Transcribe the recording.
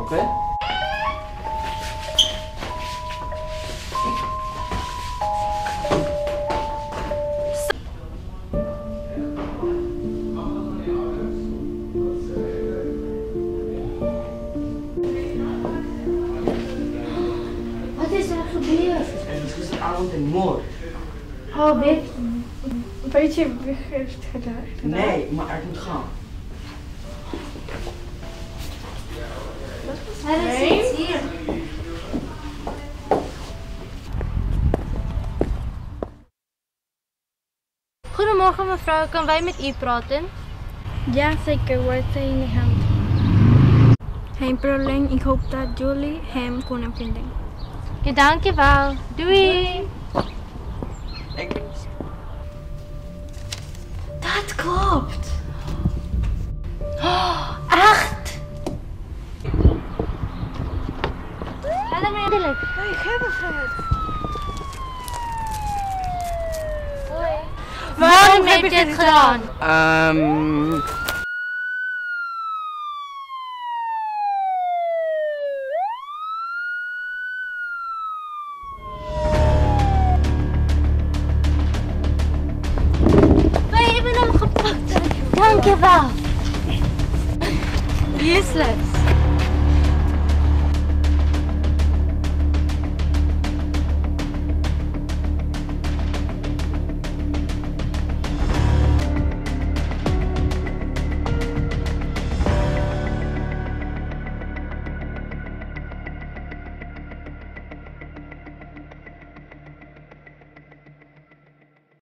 Oké. Wat is er gebeurd? Het is gisteravond een moord. Oh, Weet je wie heeft het gedaan? Nee, maar het moet gaan. Hij is hier. Goedemorgen mevrouw, kan wij met u praten? Ja, zeker. Wat is in de hand? Geen probleem. Ik hoop dat jullie hem kunnen vinden. Ja, dankjewel. Doei! Dat klopt. Oh, echt? Hallo, Ik heb het gehad. waarom heb je dit gedaan? Wij hebben hem gepakt. Dankjewel. Wie is het?